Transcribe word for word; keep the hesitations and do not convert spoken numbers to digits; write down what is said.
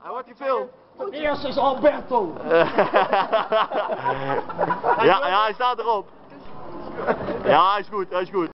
Hij wordt gefilmd. Het eerste is Alberto. Ja, ja, hij staat erop. Ja, hij is goed, hij is goed.